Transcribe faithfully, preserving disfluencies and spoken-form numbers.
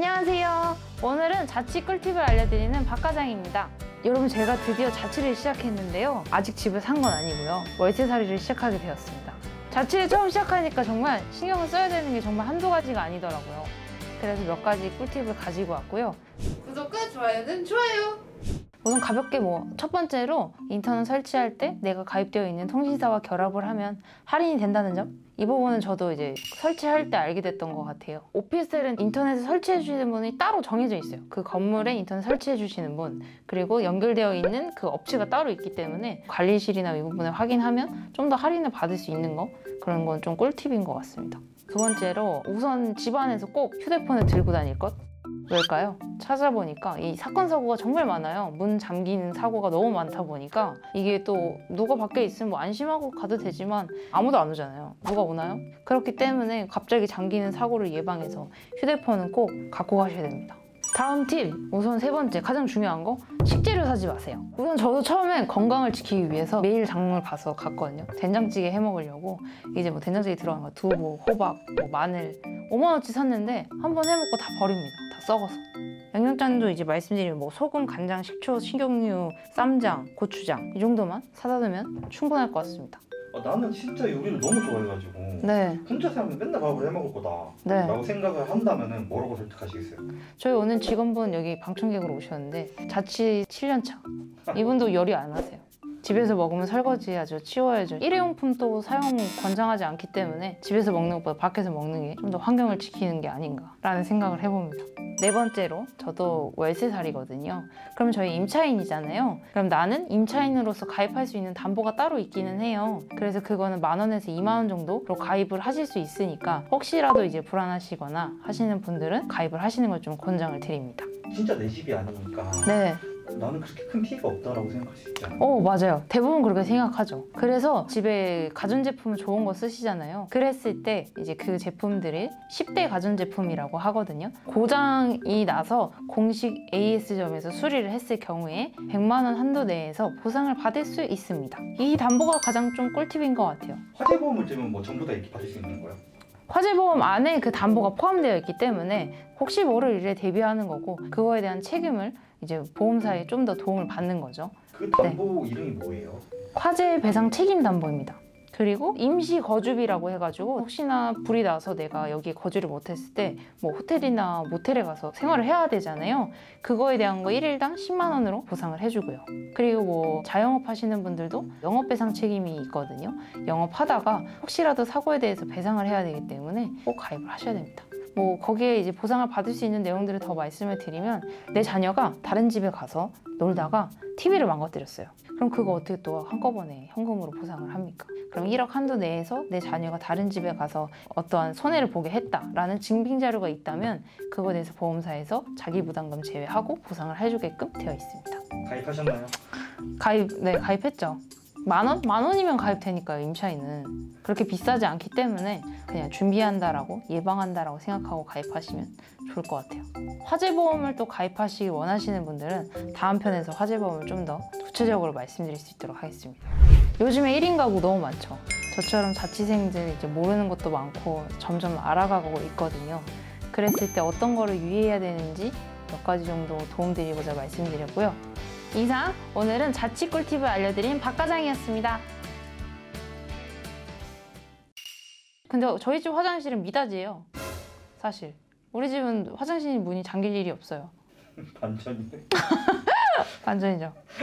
안녕하세요. 오늘은 자취 꿀팁을 알려드리는 박과장입니다. 여러분, 제가 드디어 자취를 시작했는데요. 아직 집을 산 건 아니고요. 월세살이를 시작하게 되었습니다. 자취를 처음 시작하니까 정말 신경을 써야 되는 게 정말 한두 가지가 아니더라고요. 그래서 몇 가지 꿀팁을 가지고 왔고요. 구독과 좋아요는 좋아요! 우선 가볍게 뭐 첫 번째로 인터넷 설치할 때 내가 가입되어 있는 통신사와 결합을 하면 할인이 된다는 점? 이 부분은 저도 이제 설치할 때 알게 됐던 것 같아요. 오피스텔은 인터넷을 설치해 주시는 분이 따로 정해져 있어요. 그 건물에 인터넷 설치해 주시는 분, 그리고 연결되어 있는 그 업체가 따로 있기 때문에 관리실이나 이 부분을 확인하면 좀 더 할인을 받을 수 있는 거, 그런 건 좀 꿀팁인 것 같습니다. 두 번째로 우선 집안에서 꼭 휴대폰을 들고 다닐 것. 왜일까요? 찾아보니까 이 사건 사고가 정말 많아요. 문 잠기는 사고가 너무 많다 보니까 이게 또 누가 밖에 있으면 뭐 안심하고 가도 되지만 아무도 안 오잖아요. 누가 오나요? 그렇기 때문에 갑자기 잠기는 사고를 예방해서 휴대폰은 꼭 갖고 가셔야 됩니다. 다음 팁! 우선 세 번째, 가장 중요한 거, 식재료 사지 마세요. 우선 저도 처음엔 건강을 지키기 위해서 매일 장을 봐서 갔거든요. 된장찌개 해 먹으려고. 이제 뭐 된장찌개 들어가는 거 두부, 호박, 뭐 마늘 오만 원어치 샀는데 한 번 해먹고 다 버립니다. 다 썩어서. 양념장도 이제 말씀드리면 뭐 소금, 간장, 식초, 식용유, 쌈장, 고추장 이 정도만 사다 두면 충분할 것 같습니다. 아, 나는 진짜 요리를 너무 좋아해가지고 네. 혼자 살면 맨날 밥을 해먹을 거다 네. 라고 생각을 한다면 뭐라고 설득하시겠어요? 저희 오늘 직원분 여기 방청객으로 오셨는데 자취 칠 년 차. 이분도 요리 안 하세요. 집에서 먹으면 설거지 해야죠. 치워야죠. 일회용품도 사용 권장하지 않기 때문에 집에서 먹는 것보다 밖에서 먹는 게 좀 더 환경을 지키는 게 아닌가라는 생각을 해봅니다. 네 번째로, 저도 월세살이거든요. 그럼 저희 임차인이잖아요. 그럼 나는 임차인으로서 가입할 수 있는 담보가 따로 있기는 해요. 그래서 그거는 만 원에서 이만 원 정도로 가입을 하실 수 있으니까 혹시라도 이제 불안하시거나 하시는 분들은 가입을 하시는 걸 좀 권장을 드립니다. 진짜 내 집이 아니니까 네. 나는 그렇게 큰 피해가 없다라고 생각할 수 있잖아요. 어, 맞아요. 대부분 그렇게 생각하죠. 그래서 집에 가전제품 좋은 거 쓰시잖아요. 그랬을 때 이제 그 제품들이 십 대 가전제품이라고 하거든요. 고장이 나서 공식 에이에스점에서 수리를 했을 경우에 백만 원 한도 내에서 보상을 받을 수 있습니다. 이 담보가 가장 좀 꿀팁인 것 같아요. 화재보험을 들면 뭐 전부 다 이렇게 받을 수 있는 거예요? 화재보험 안에 그 담보가 포함되어 있기 때문에 혹시 모를 일에 대비하는 거고, 그거에 대한 책임을 이제 보험사에 좀 더 도움을 받는 거죠. 그 담보 네. 이름이 뭐예요? 화재 배상 책임 담보입니다. 그리고 임시 거주비라고 해가지고 혹시나 불이 나서 내가 여기에 거주를 못했을 때 뭐 호텔이나 모텔에 가서 생활을 해야 되잖아요. 그거에 대한 거 일 일당 십만 원으로 보상을 해주고요. 그리고 뭐 자영업 하시는 분들도 영업 배상 책임이 있거든요. 영업하다가 혹시라도 사고에 대해서 배상을 해야 되기 때문에 꼭 가입을 하셔야 됩니다. 뭐 거기에 이제 보상을 받을 수 있는 내용들을 더 말씀을 드리면, 내 자녀가 다른 집에 가서 놀다가 티비를 망가뜨렸어요. 그럼 그거 어떻게 또 한꺼번에 현금으로 보상을 합니까? 그럼 일억 한도 내에서 내 자녀가 다른 집에 가서 어떠한 손해를 보게 했다라는 증빙 자료가 있다면 그거에 대해서 보험사에서 자기 부담금 제외하고 보상을 해주게끔 되어 있습니다. 가입하셨나요? 가입, 네, 가입했죠. 만 원? 만 원이면 가입되니까요, 임차인은. 그렇게 비싸지 않기 때문에 그냥 준비한다라고, 예방한다라고 생각하고 가입하시면 좋을 것 같아요. 화재보험을 또 가입하시기 원하시는 분들은 다음 편에서 화재보험을 좀 더 구체적으로 말씀드릴 수 있도록 하겠습니다. 요즘에 일 인 가구 너무 많죠. 저처럼 자취생들 이제 모르는 것도 많고 점점 알아가고 있거든요. 그랬을 때 어떤 거를 유의해야 되는지 몇 가지 정도 도움드리고자 말씀드렸고요. 이상 오늘은 자취 꿀팁을 알려드린 박과장이었습니다. 근데 저희 집 화장실은 미닫이에요. 사실 우리 집은 화장실 문이 잠길 일이 없어요. 반전이네. 반전이죠.